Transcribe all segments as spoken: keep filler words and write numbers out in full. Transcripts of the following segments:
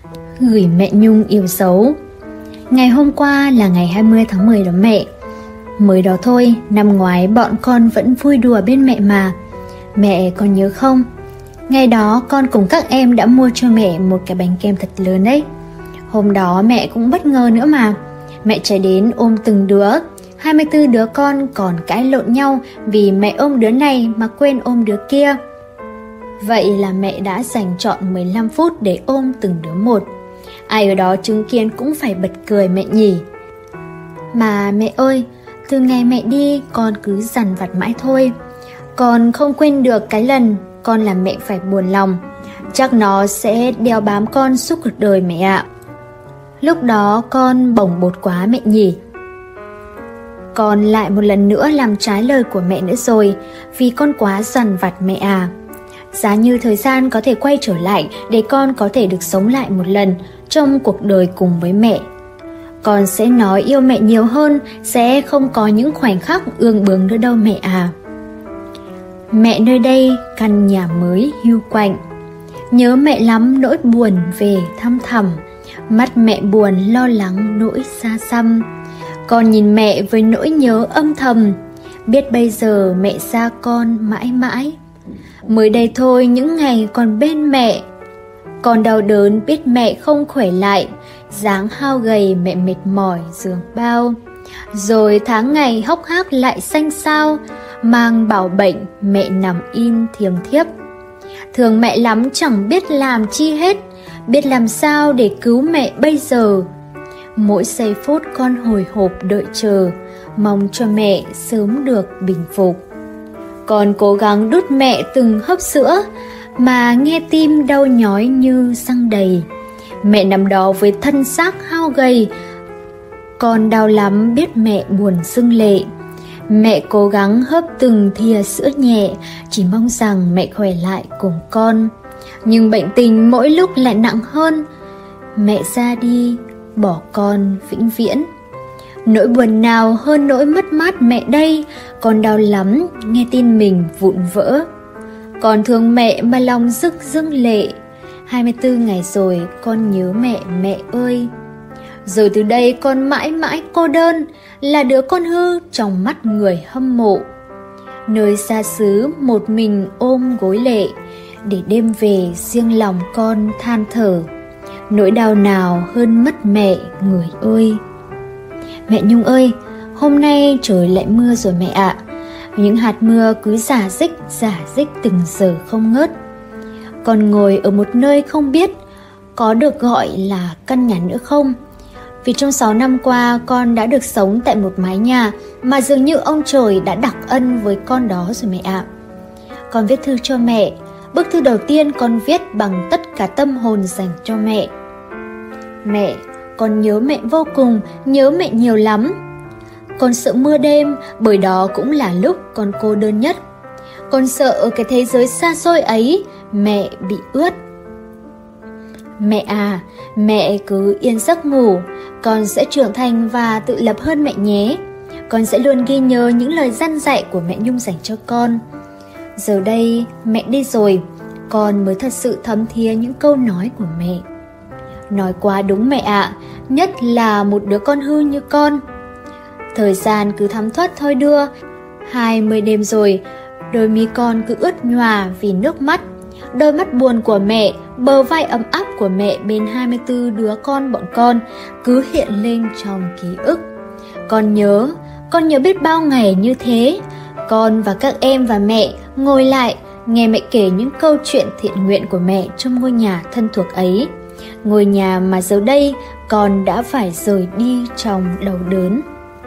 Gửi mẹ Nhung yêu dấu. Ngày hôm qua là ngày hai mươi tháng mười đó mẹ. Mới đó thôi, năm ngoái bọn con vẫn vui đùa bên mẹ mà. Mẹ còn nhớ không? Ngày đó con cùng các em đã mua cho mẹ một cái bánh kem thật lớn đấy. Hôm đó mẹ cũng bất ngờ nữa mà. Mẹ chạy đến ôm từng đứa. hai mươi tư đứa con còn cãi lộn nhau vì mẹ ôm đứa này mà quên ôm đứa kia. Vậy là mẹ đã dành trọn mười lăm phút để ôm từng đứa một. Ai ở đó chứng kiến cũng phải bật cười mẹ nhỉ. Mà mẹ ơi, từ ngày mẹ đi con cứ dằn vặt mãi thôi. Con không quên được cái lần con làm mẹ phải buồn lòng. Chắc nó sẽ đeo bám con suốt cuộc đời mẹ ạ. Lúc đó con bồng bột quá mẹ nhỉ. Con lại một lần nữa làm trái lời của mẹ nữa rồi, vì con quá dằn vặt mẹ à. Giá như thời gian có thể quay trở lại để con có thể được sống lại một lần trong cuộc đời cùng với mẹ, con sẽ nói yêu mẹ nhiều hơn, sẽ không có những khoảnh khắc ương bướng nữa đâu mẹ à. Mẹ nơi đây căn nhà mới hiu quạnh, nhớ mẹ lắm nỗi buồn về thăm thẳm, mắt mẹ buồn lo lắng nỗi xa xăm. Con nhìn mẹ với nỗi nhớ âm thầm, biết bây giờ mẹ xa con mãi mãi. Mới đây thôi những ngày còn bên mẹ, con đau đớn biết mẹ không khỏe lại, dáng hao gầy mẹ mệt mỏi giường bao. Rồi tháng ngày hốc hác lại xanh xao, mang bảo bệnh mẹ nằm im thiềm thiếp. Thương mẹ lắm chẳng biết làm chi hết, biết làm sao để cứu mẹ bây giờ. Mỗi giây phút con hồi hộp đợi chờ, mong cho mẹ sớm được bình phục. Con cố gắng đút mẹ từng hớp sữa, mà nghe tim đau nhói như xăng đầy. Mẹ nằm đó với thân xác hao gầy, con đau lắm biết mẹ buồn rưng lệ. Mẹ cố gắng hớp từng thìa sữa nhẹ, chỉ mong rằng mẹ khỏe lại cùng con. Nhưng bệnh tình mỗi lúc lại nặng hơn, mẹ ra đi bỏ con vĩnh viễn. Nỗi buồn nào hơn nỗi mất mát mẹ đây, con đau lắm nghe tin mình vụn vỡ. Con thương mẹ mà lòng rưng rưng lệ, hai mươi tư ngày rồi con nhớ mẹ mẹ ơi. Rồi từ đây con mãi mãi cô đơn, là đứa con hư trong mắt người hâm mộ. Nơi xa xứ một mình ôm gối lệ, để đêm về riêng lòng con than thở. Nỗi đau nào hơn mất mẹ người ơi. Mẹ Nhung ơi, hôm nay trời lại mưa rồi mẹ ạ. Những hạt mưa cứ rả rích rả rích từng giờ không ngớt. Con ngồi ở một nơi không biết có được gọi là căn nhà nữa không. Vì trong sáu năm qua con đã được sống tại một mái nhà mà dường như ông trời đã đặc ân với con đó rồi mẹ ạ. Con viết thư cho mẹ. Bức thư đầu tiên con viết bằng tất cả tâm hồn dành cho mẹ. Mẹ, con nhớ mẹ vô cùng, nhớ mẹ nhiều lắm. Con sợ mưa đêm, bởi đó cũng là lúc con cô đơn nhất. Con sợ ở cái thế giới xa xôi ấy, mẹ bị ướt. Mẹ à, mẹ cứ yên giấc ngủ, con sẽ trưởng thành và tự lập hơn mẹ nhé. Con sẽ luôn ghi nhớ những lời dặn dạy của mẹ Nhung dành cho con. Giờ đây, mẹ đi rồi, con mới thật sự thấm thía những câu nói của mẹ. Nói quá đúng mẹ ạ, à, nhất là một đứa con hư như con. Thời gian cứ thấm thoát thôi đưa, hai mươi đêm rồi, đôi mi con cứ ướt nhòa vì nước mắt. Đôi mắt buồn của mẹ, bờ vai ấm áp của mẹ bên hai mươi tư đứa con bọn con cứ hiện lên trong ký ức. Con nhớ, con nhớ biết bao ngày như thế. Con và các em và mẹ ngồi lại, nghe mẹ kể những câu chuyện thiện nguyện của mẹ trong ngôi nhà thân thuộc ấy. Ngôi nhà mà giờ đây con đã phải rời đi trong đau đớn.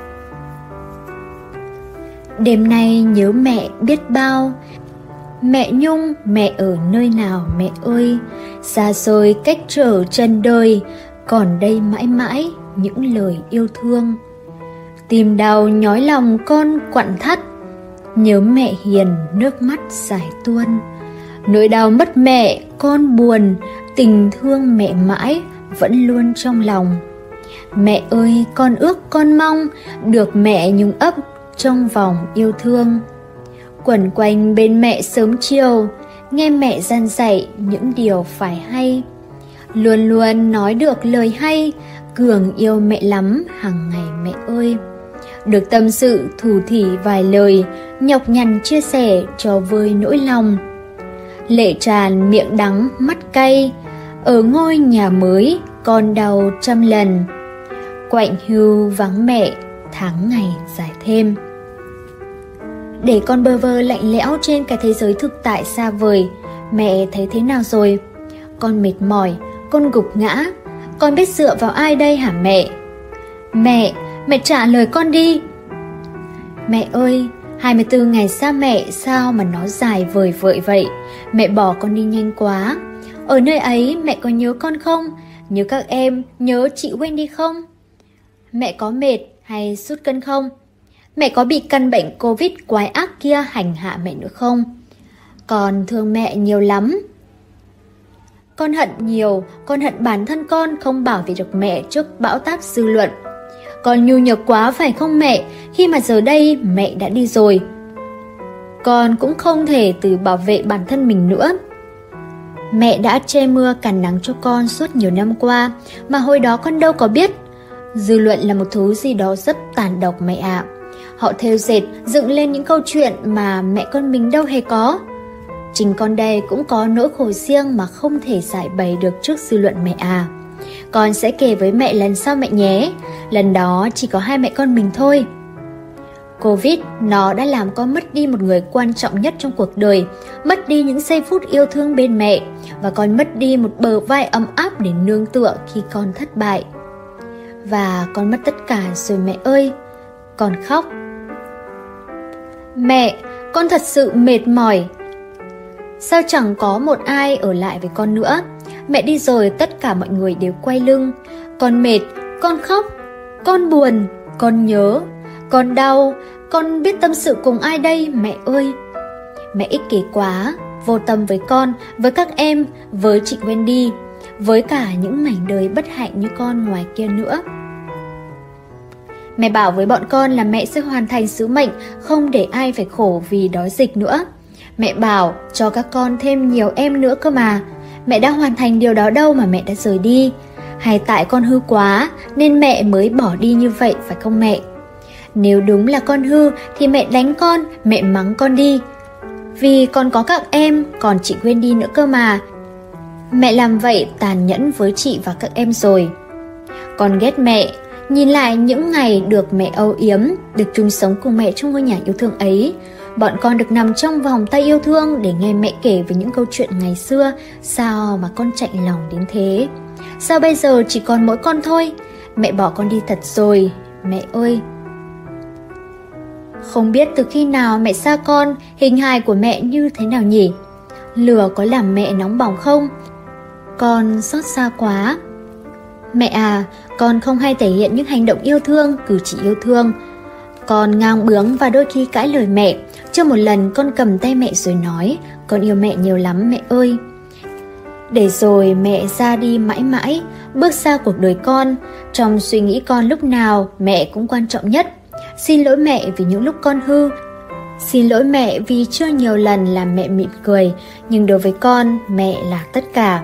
Đêm nay nhớ mẹ biết bao. Mẹ Nhung, mẹ ở nơi nào mẹ ơi? Xa xôi cách trở trần đời, còn đây mãi mãi những lời yêu thương. Tim đau nhói lòng con quặn thắt, nhớ mẹ hiền nước mắt dài tuôn. Nỗi đau mất mẹ con buồn, tình thương mẹ mãi vẫn luôn trong lòng. Mẹ ơi, con ước con mong được mẹ nhung ấp trong vòng yêu thương. Quẩn quanh bên mẹ sớm chiều, nghe mẹ gian dạy những điều phải hay. Luôn luôn nói được lời hay, Cường yêu mẹ lắm hàng ngày mẹ ơi. Được tâm sự thủ thỉ vài lời, nhọc nhằn chia sẻ cho vơi nỗi lòng. Lệ tràn miệng đắng mắt cay, ở ngôi nhà mới con đau trăm lần. Quạnh hiu vắng mẹ, tháng ngày dài thêm. Để con bơ vơ lạnh lẽo trên cái thế giới thực tại xa vời, mẹ thấy thế nào rồi? Con mệt mỏi, con gục ngã, con biết dựa vào ai đây hả mẹ? Mẹ, mẹ trả lời con đi. Mẹ ơi, hai mươi tư ngày xa mẹ sao mà nó dài vời vợi vậy? Mẹ bỏ con đi nhanh quá. Ở nơi ấy mẹ có nhớ con không? Nhớ các em, nhớ chị Wendy không? Mẹ có mệt hay sút cân không? Mẹ có bị căn bệnh Covid quái ác kia hành hạ mẹ nữa không? Con thương mẹ nhiều lắm. Con hận nhiều, con hận bản thân con không bảo vệ được mẹ trước bão táp dư luận. Con nhu nhược quá phải không mẹ, khi mà giờ đây mẹ đã đi rồi. Con cũng không thể tự bảo vệ bản thân mình nữa. Mẹ đã che mưa cản nắng cho con suốt nhiều năm qua, mà hồi đó con đâu có biết. Dư luận là một thứ gì đó rất tàn độc mẹ ạ. Họ thêu dệt, dựng lên những câu chuyện mà mẹ con mình đâu hề có. Chính con đây cũng có nỗi khổ riêng mà không thể giải bày được trước dư luận mẹ à. Con sẽ kể với mẹ lần sau mẹ nhé. Lần đó chỉ có hai mẹ con mình thôi. Covid nó đã làm con mất đi một người quan trọng nhất trong cuộc đời, mất đi những giây phút yêu thương bên mẹ, và con mất đi một bờ vai ấm áp để nương tựa khi con thất bại. Và con mất tất cả rồi mẹ ơi. Con khóc. Mẹ, con thật sự mệt mỏi. Sao chẳng có một ai ở lại với con nữa? Mẹ đi rồi tất cả mọi người đều quay lưng. Con mệt, con khóc, con buồn, con nhớ, con đau, con biết tâm sự cùng ai đây mẹ ơi? Mẹ ích kỷ quá, vô tâm với con, với các em, với chị Wendy, với cả những mảnh đời bất hạnh như con ngoài kia nữa. Mẹ bảo với bọn con là mẹ sẽ hoàn thành sứ mệnh, không để ai phải khổ vì đói dịch nữa. Mẹ bảo cho các con thêm nhiều em nữa cơ mà. Mẹ đã hoàn thành điều đó đâu mà mẹ đã rời đi? Hay tại con hư quá nên mẹ mới bỏ đi như vậy phải không mẹ? Nếu đúng là con hư thì mẹ đánh con, mẹ mắng con đi. Vì còn có các em, còn chị Wendy nữa cơ mà. Mẹ làm vậy tàn nhẫn với chị và các em rồi. Con ghét mẹ. Nhìn lại những ngày được mẹ âu yếm, được chung sống cùng mẹ trong ngôi nhà yêu thương ấy, bọn con được nằm trong vòng tay yêu thương để nghe mẹ kể về những câu chuyện ngày xưa. Sao mà con chạnh lòng đến thế? Sao bây giờ chỉ còn mỗi con thôi? Mẹ bỏ con đi thật rồi, mẹ ơi. Không biết từ khi nào mẹ xa con, hình hài của mẹ như thế nào nhỉ? Lửa có làm mẹ nóng bỏng không? Con xót xa quá. Mẹ à, con không hay thể hiện những hành động yêu thương, cử chỉ yêu thương. Con ngang bướng và đôi khi cãi lời mẹ. Chưa một lần con cầm tay mẹ rồi nói, con yêu mẹ nhiều lắm mẹ ơi. Để rồi mẹ ra đi mãi mãi, bước xa cuộc đời con. Trong suy nghĩ con lúc nào mẹ cũng quan trọng nhất. Xin lỗi mẹ vì những lúc con hư. Xin lỗi mẹ vì chưa nhiều lần làm mẹ mỉm cười, nhưng đối với con, mẹ là tất cả.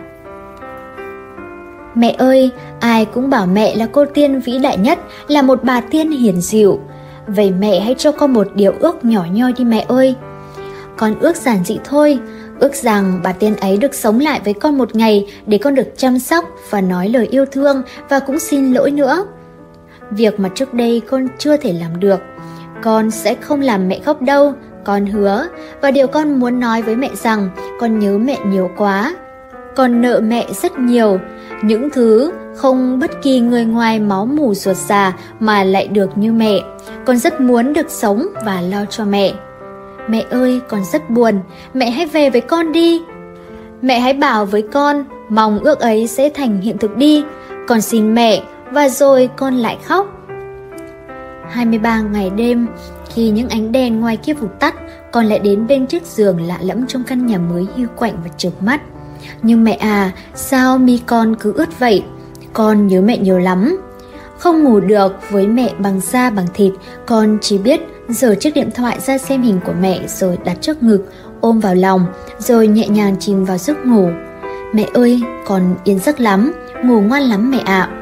Mẹ ơi, ai cũng bảo mẹ là cô tiên vĩ đại nhất, là một bà tiên hiền dịu. Vậy mẹ hãy cho con một điều ước nhỏ nhoi đi mẹ ơi. Con ước giản dị thôi, ước rằng bà tiên ấy được sống lại với con một ngày để con được chăm sóc và nói lời yêu thương và cũng xin lỗi nữa. Việc mà trước đây con chưa thể làm được, con sẽ không làm mẹ khóc đâu, con hứa. Và điều con muốn nói với mẹ rằng con nhớ mẹ nhiều quá. Con nợ mẹ rất nhiều, những thứ không bất kỳ người ngoài máu mủ ruột già mà lại được như mẹ. Con rất muốn được sống và lo cho mẹ. Mẹ ơi, con rất buồn, mẹ hãy về với con đi. Mẹ hãy bảo với con, mong ước ấy sẽ thành hiện thực đi. Con xin mẹ, và rồi con lại khóc. hai mươi ba ngày đêm, khi những ánh đèn ngoài kia vụt tắt, con lại đến bên chiếc giường lạ lẫm trong căn nhà mới hiu quạnh và chợp mắt. Nhưng mẹ à, sao mi con cứ ướt vậy? Con nhớ mẹ nhiều lắm. Không ngủ được với mẹ bằng da bằng thịt, con chỉ biết giở chiếc điện thoại ra xem hình của mẹ rồi đặt trước ngực, ôm vào lòng, rồi nhẹ nhàng chìm vào giấc ngủ. Mẹ ơi, con yên giấc lắm, ngủ ngoan lắm mẹ ạ.